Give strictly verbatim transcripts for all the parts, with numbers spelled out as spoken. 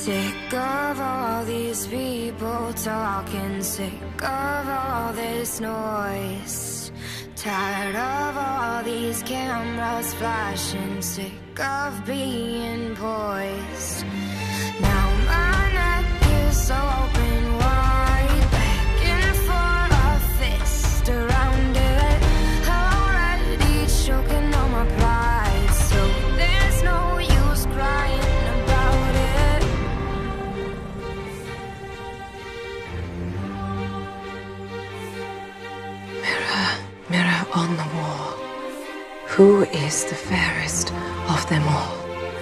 Sick of all these people talking, sick of all this noise. Tired of all these cameras flashing, sick of being poised. Now my neck is so open wide, begging for a fist around it. Already choking on my pride, so there's no use crying about it. Mirror, mirror on the wall, who is the fairest of them all?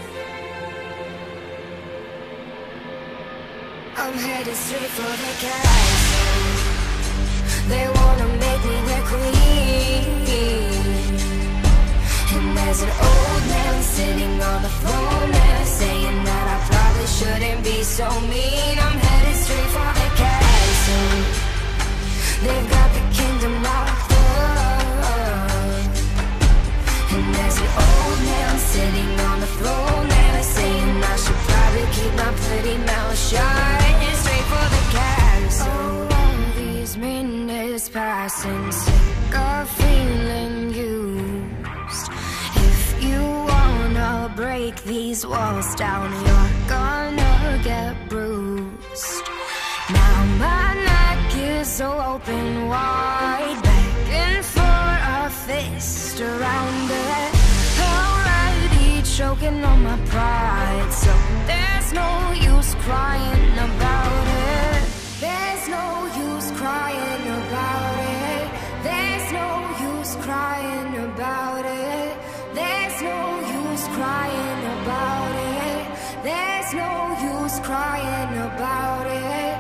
I'm headed straight for the castle. They wanna make me their queen. And there's an old man sitting on the throne there, saying that I probably shouldn't be so mean. I'm headed straight for the castle. They've got the kingdom locked up. And there's an old man sitting on the throne there, saying I should probably keep my pretty mouth shut. Straight for the castle. Oh, all these minutes passing, sick of feeling used. If you wanna break these walls down, you're gonna get bruised. Now my neck is so open wide, begging for a fist around it. Already choking on my pride, so there's no use crying about it. There's no use crying about it. There's no use crying about it. There's no use crying about it. There's no use crying about it.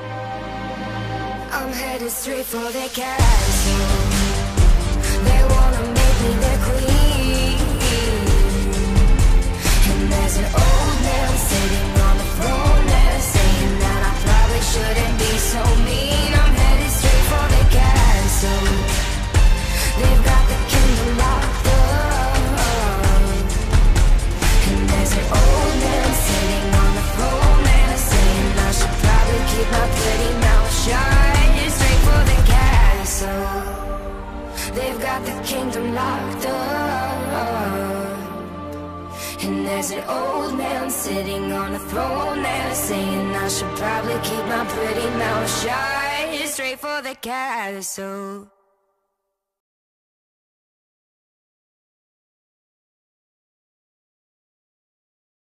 I'm headed straight for the castle. They wanna make me their queen. And there's an old man sitting on the throne there, saying that I probably shouldn't be so mean. I'm headed straight for the castle. They've got the kingdom locked up. And there's an old man sitting on the throne there, saying I should probably keep my pretty mouth shut. Straight for the castle. They've got the kingdom locked up. And there's an old man sitting on a throne there, saying I should probably keep my pretty mouth shut. Straight for the castle.